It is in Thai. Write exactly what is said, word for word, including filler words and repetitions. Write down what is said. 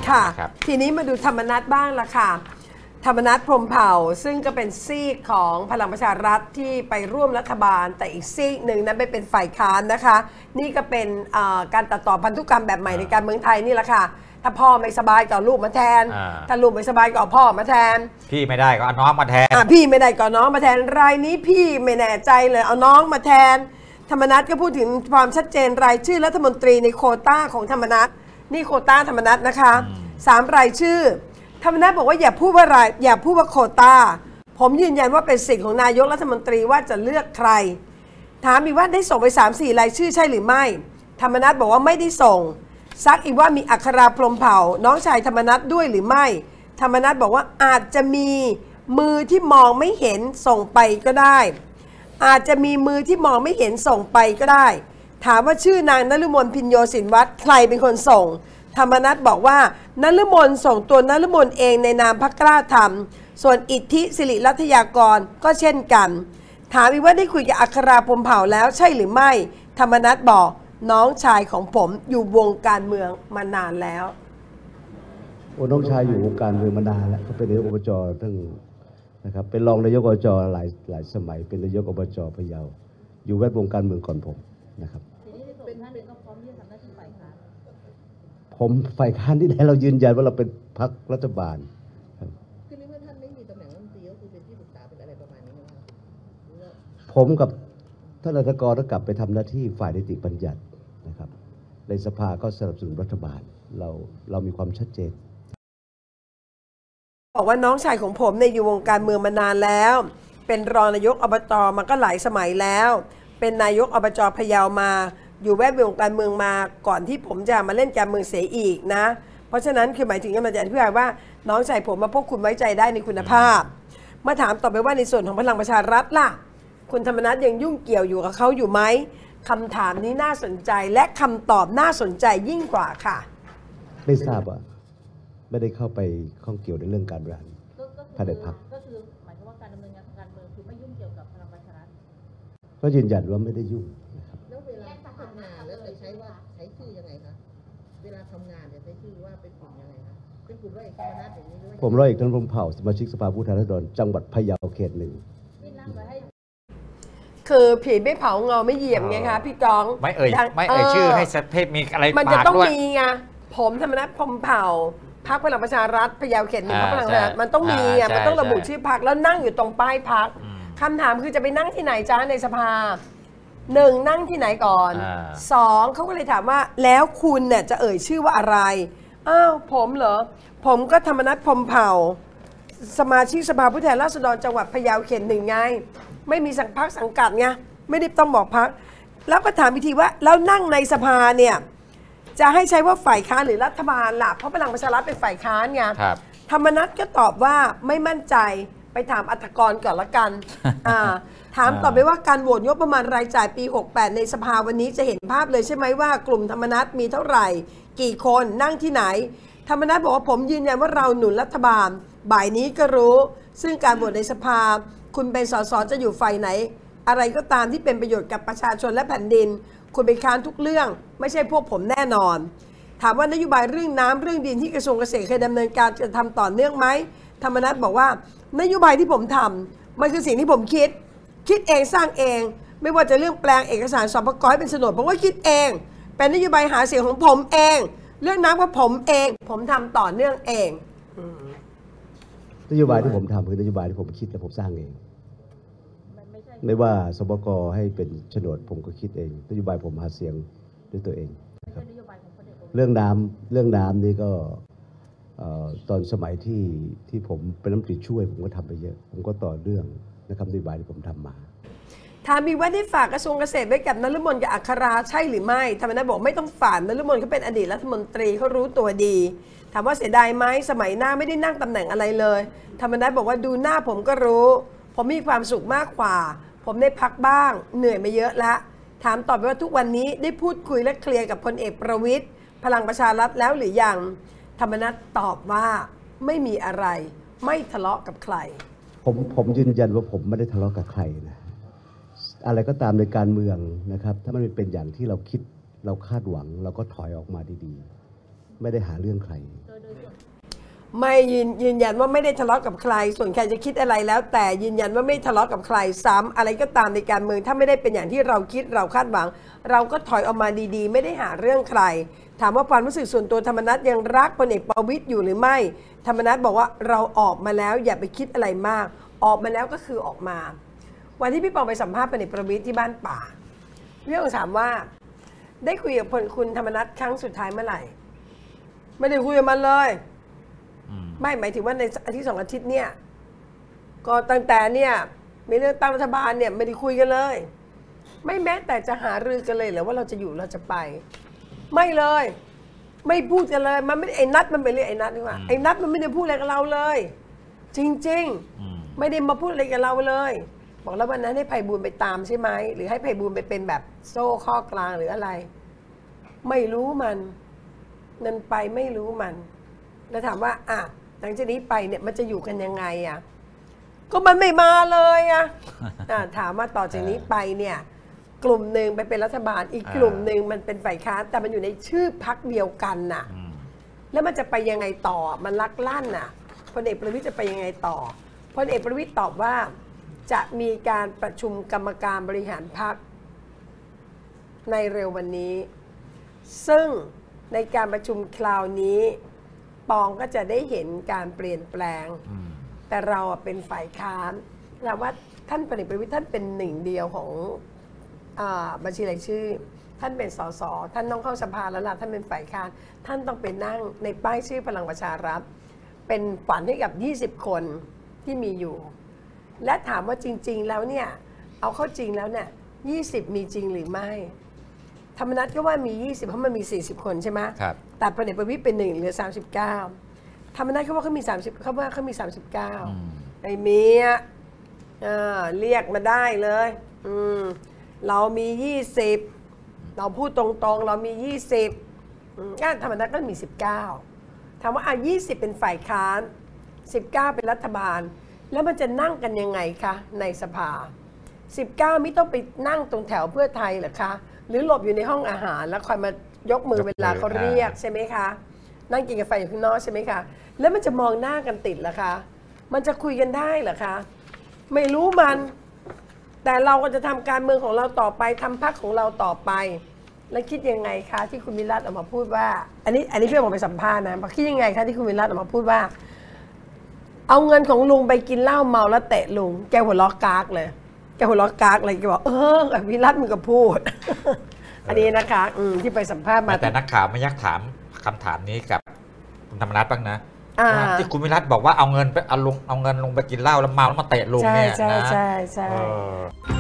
ค่ะทีนี้มาดูธรรมนัสบ้างละค่ะธรรมนัสพรหมเผ่าซึ่งก็เป็นซีกของพลังประชารัฐที่ไปร่วมรัฐบาลแต่อีกซีกหนึ่งนั้นไปเป็นฝ่ายค้านนะคะนี่ก็เป็นการตัดต่อพันธุกรรมแบบใหม่ในการเมืองไทยนี่แหละค่ะถ้าพ่อไม่สบายก็เอาลูกมาแทนถ้าลูกไม่สบายก็เอาพ่อมาแทนพี่ไม่ได้ก็เอาน้องมาแทนพี่ไม่ได้ก็น้องมาแทนรายนี้พี่ไม่แน่ใจเลยเอาน้องมาแทนธรรมนัสก็พูดถึงความชัดเจนรายชื่อรัฐมนตรีในโควต้าของธรรมนัสนี่โควต้าธรรมนัสนะคะสามรายชื่อธรรมนัสบอกว่าอย่าพูดว่ารายอย่าพูดว่าโควต้าผมยืนยันว่าเป็นสิทธิ์ของนายกรัฐมนตรีว่าจะเลือกใครถามอีกว่าได้ส่งไป สามสี่ รายชื่อใช่หรือไม่ธรรมนัสบอกว่าไม่ได้ส่งซักอีกว่ามีอัคราพรหมเผ่าน้องชายธรรมนัสด้วยหรือไม่ธรรมนัสบอกว่าอาจจะมีมือที่มองไม่เห็นส่งไปก็ได้อาจจะมีมือที่มองไม่เห็นส่งไปก็ได้ถามว่าชื่อนางนฤมลพิญโยศินวัตรใครเป็นคนส่งธรรมนัสบอกว่านฤมลส่งตัวนฤมลเองในนามพรรคกล้าธรรมส่วนอิทธิสิริรัตยากรก็เช่นกันถามอีกว่าได้คุยกับอัคราพรหมเผ่าแล้วใช่หรือไม่ธรรมนัสบอกน้องชายของผมอยู่วงการเมืองมานานแล้วโอ้น้องชายอยู่วงการเมืองมานานแล้วเขาเป็นนายกอบจตั้งนะครับเป็นรองนายกอบจหลายหลายสมัยเป็นนายกอบจพะเยาอยู่แวดวงการเมืองก่อนผมนะครับผมฝ่ายค้านที่ไหนเรายืนยันว่าเราเป็นพรรครัฐบาลคือเมื่อท่านไม่มีตำแหน่งรัฐมนตรีก็คือเป็นที่ปรึกษาเป็นอะไรประมาณนี้นะครับผมกับท่านรัฐกรก็กลับไปทำหน้าที่ฝ่ายนิติบัญญัตินะครับในสภาก็สนับสนุนรัฐบาลเราเรามีความชัดเจนบอกว่าน้องชายของผมในอยู่วงการเมืองมานานแล้วเป็นรองนายกอบจมาก็หลายสมัยแล้วเป็นนายกอบจพะเยามาอยู่แวดวงการเมืองมาก่อนที่ผมจะมาเล่นการเมืองเสียอีกนะเพราะฉะนั้นคือหมายถึงกำลังจะอธิบายว่าน้องชายผมมาพวกคุณไว้ใจได้ในคุณภาพมาถามต่อไปว่าในส่วนของพลังประชารัฐล่ะคุณธรรมนัสยังยุ่งเกี่ยวอยู่กับเขาอยู่ไหมคำถามนี้น่าสนใจและคำตอบน่าสนใจยิ่งกว่าค่ะไม่ทราบว่าไม่ได้เข้าไปข้องเกี่ยวในเรื่องการบริหารภายในพรรคก็คือหมายความว่าการดำเนินงานทางการเมืองคือไม่ยุ่งเกี่ยวกับพลังประชารัฐก็ยืนยันว่าไม่ได้ยุ่งนะครับแล้วเวลาทำงานแล้วจะใช้ว่าใช้ชื่อยังไงคะเวลาทำงานจะใช้ชื่อว่าเป็นกลุ่มยังไงคะเป็นกลุ่มร้อยเอกธรรมนัสอย่างนี้ด้วยผมร้อยเอกธรรมนัสเผ่าสมาชิกสภาผู้แทนราษฎรจังหวัดพะเยาเขตหนึ่งคือผีไม่เผาเงาไม่เหยียบไงคะพี่กองไม่เอ่ยไม่เอ่ยชื่อให้สเทพมีอะไรมันจะต้องมีไงผมธรรมนัสพรหมเผ่าพรรคพลังประชารัฐพะเยาเขตหนึ่งพรรคพลังประชารัฐมันต้องมีอ่ะมันต้องระบุชื่อพรรคแล้วนั่งอยู่ตรงป้ายพรรคคำถามคือจะไปนั่งที่ไหนจ้าในสภาหนึ่งนั่งที่ไหนก่อนสองเขาก็เลยถามว่าแล้วคุณเนี่ยจะเอ่ยชื่อว่าอะไรอ้าวผมเหรอผมก็ธรรมนัสพรหมเผ่าสมาชิกสภาผู้แทนราษฎรจังหวัดพะเยาเขตหนึ่งไงไม่มีสังพรรคสังกัดไงไม่ได้ต้องบอกพรรคแล้วก็ถามวิธีว่าแล้วนั่งในสภาเนี่ยจะให้ใช้ว่าฝ่ายค้านหรือรัฐบาลล่ะเพราะพลังประชารัฐเป็นฝ่ายค้านไงธรรมนัสก็ตอบว่าไม่มั่นใจไปถามอัฐกรก่อนละกัน ถามต่อไปว่าการโหวตงบประมาณรายจ่ายปีหกสิบแปดในสภาวันนี้จะเห็นภาพเลยใช่ไหมว่ากลุ่มธรรมนัสมีเท่าไหร่กี่คนนั่งที่ไหนธรรมนัสบอกว่าผมยืนยันว่าเราหนุนรัฐบาลบ่ายนี้ก็รู้ซึ่งการโหวตในสภาคุณเป็นสสจะอยู่ฝ่ายไหนอะไรก็ตามที่เป็นประโยชน์กับประชาชนและแผ่นดินคุณไปค้านทุกเรื่องไม่ใช่พวกผมแน่นอนถามว่านโยบายเรื่องน้ำเรื่องดินที่กระทรวงเกษตรเคยดำเนินการจะทำต่อเนื่องไหมธรรมนัสบอกว่านโยบายที่ผมทำมันคือสิ่งที่ผมคิดคิดเองสร้างเองไม่ว่าจะเรื่องแปลงเอกสารสปก.ให้เป็นโฉนดผมก็คิดเองเป็นนโยบายหาเสียงของผมเองเรื่องน้ำก็ผมเองผมทำต่อเนื่องเองนโยบายที่ผมทำคือนโยบายที่ผมคิดและผมสร้างเองไม่ว่าสปก.ให้เป็นโฉนดผมก็คิดเองนโยบายผมหาเสียงด้วยตัวเองครับเรื่องน้ำเรื่องน้ำนี่ก็ตอนสมัยที่ที่ผมเป็นรัฐมนตรีช่วยผมก็ทำไปเยอะผมก็ต่อเรื่องนะครับนโยบายที่ผมทำมาถามอีกว่าได้ฝากกระทรวงเกษตรไว้กับนฤมลกับอัคราใช่หรือไม่ธรรมนัสบอกไม่ต้องฝากนฤมลเขาเป็นอดีตรัฐมนตรีเขารู้ตัวดีถามว่าเสียดายไหมสมัยหน้าไม่ได้นั่งตำแหน่งอะไรเลยธรรมนัสบอกว่าดูหน้าผมก็รู้ผมมีความสุขมากกว่าผมได้พักบ้างเหนื่อยมาเยอะแล้วถามต่อไปว่าทุกวันนี้ได้พูดคุยและเคลียร์กับพลเอกประวิตรพลังประชารัฐแล้วหรือยังธรรมนัสตอบว่าไม่มีอะไรไม่ทะเลาะกับใครผมผมยืนยันว่าผมไม่ได้ทะเลาะกับใครนะอะไรก็ตามในการเมืองนะครับถ้ามันเป็นอย่างที่เราคิดเราคาดหวังเราก็ถอยออกมาดีๆไม่ได้หาเรื่องใครไม่ยืนยืนยันว่าไม่ได้ทะเลาะกับใคร ส่วนใครจะคิดอะไรแล้ว แต่ยืนยันว่าไม่ทะเลาะกับใครซ้ำอะไรก็ตามในการเมืองถ้าไม่ได้เป็นอย่างที่เราคิดเราคาดหวัง เราก็ถอยออกมาดีๆ ไม่ได้หาเรื่องใคร ถามว่าความรู้สึกส่วนตัวธรรมนัสยังรักพลเอกประวิตรอยู่หรือไม่ธรรมนัสบอกว่าเราออกมาแล้วอย่าไปคิดอะไรมาก ออกมาแล้วก็คือออกมา วันที่พี่ปองไปสัมภาษณ์พลเอกประวิตรที่บ้านป่าพี่ปองถามว่าได้คุยกับคุณธรรมนัสครั้งสุดท้ายเมื่อไหร่ไม่ได้คุยกับมันเลยไม่หมายถึงว่าในอาทิตย์สองอาทิตย์เนี่ยก็ตั้งแต่เนี่ยมีเรื่องตั้งรัฐบาลเนี่ยไม่ได้คุยกันเลยไม่แม้แต่จะหารือกันเลยหรือว่าเราจะอยู่เราจะไปไม่เลยไม่พูดกันเลยมันไม่ไอ้นัดมันไปเรียกไอ้นัดดีกว่าไอ้นัดมันไม่ได้พูดอะไรกับเราเลยจริงๆไม่ได้มาพูดอะไรกับเราเลยบอกแล้ววันนั้นให้ไพบูลย์ไปตามใช่ไหมหรือให้ไพบูลย์ไปเป็นแบบโซ่ข้อกลางหรืออะไรไม่รู้มันนันไปไม่รู้มันแล้วถามว่าอ่ะหลังจากนี้ไปเนี่ยมันจะอยู่กันยังไงอ่ะก็มันไม่มาเลยอ่ะ ถามว่าต่อจากนี้ไปเนี่ยกลุ่มหนึ่งไปเป็นรัฐบาลอีกกลุ่มหนึ่งมันเป็นฝ่ายค้านแต่มันอยู่ในชื่อพรรคเดียวกันน่ะแล้วมันจะไปยังไงต่อมันลักลั่นน่ะพลเอกประวิตรจะไปยังไงต่อพลเอกประวิตรตอบว่าจะมีการประชุมกรรมการบริหารพรรคในเร็ววันนี้ซึ่งในการประชุมคราวนี้ปองก็จะได้เห็นการเปลี่ยนแปลงแต่เราเป็นฝ่ายค้านเราว่าท่านพลเอกประวิตรท่านเป็นหนึ่งเดียวของบัญชีรายชื่อท่านเป็นสสท่านต้องเข้าสภาแล้วล่ะท่านเป็นฝ่ายค้านท่านต้องไปนั่งในป้ายชื่อพลังประชารัฐเป็นฝันให้กับยี่สิบคนที่มีอยู่และถามว่าจริงๆแล้วเนี่ยเอาเข้าจริงแล้วเนี่ยยี่สิบมีจริงหรือไม่ธรรมนัสก็ว่ามียี่สิบเพราะมันมีสี่สิบคนใช่ไหมครับแต่พลเอกประวิตรเป็นหนึ่งเหลือสามสิบเก้าธรรมนัสเขาว่าเขามีสามสิบเขาว่าเขามีสามสิบเก้าไอ้เมียเรียกมาได้เลยอืมเรามียี่สิบเราพูดตรงๆเรามียี่สิบก็ธรรมนัสก็มีสิบเก้าถามว่าอ่ะยี่สิบเป็นฝ่ายค้านสิบเก้าเป็นรัฐบาลแล้วมันจะนั่งกันยังไงคะในสภาสิบเก้าไม่ต้องไปนั่งตรงแถวเพื่อไทยเหรอคะหรือหลบอยู่ในห้องอาหารแล้วคอยมายกมือเวลาเขาเรียกใช่ไหมคะนั่งกินกาแฟอยู่ข้างนอกใช่ไหมคะแล้วมันจะมองหน้ากันติดเหรอคะมันจะคุยกันได้เหรอคะไม่รู้มันแต่เราก็จะทำการเมืองของเราต่อไปทำพรรคของเราต่อไปแล้วคิดยังไงคะที่คุณวิรัตออกมาพูดว่าอันนี้อันนี้พี่บอกไปสัมภาษณ์นะคิดยังไงคะที่คุณวิรัตออกมาพูดว่าเอาเงินของลุงไปกินเหล้าเมาแล้วเตะลุงแกหัวล้อกากเลยแกหัวล้อกากเลยแกบอกเออวิรัตมึงก็พูด อันนี้นะคะที่ไปสัมภาษณ์มาแต่นักข่าวไม่ยักถามคำถามนี้กับคุณธรรมนัสบ้างนะที่คุณวิรัตบอกว่าเอาเงินไปเอาลงเอาเงินลงไปกินเหล้าแล้วเมาแล้วมาเตะลุงเนี่ยนะใช่ใช่ใช่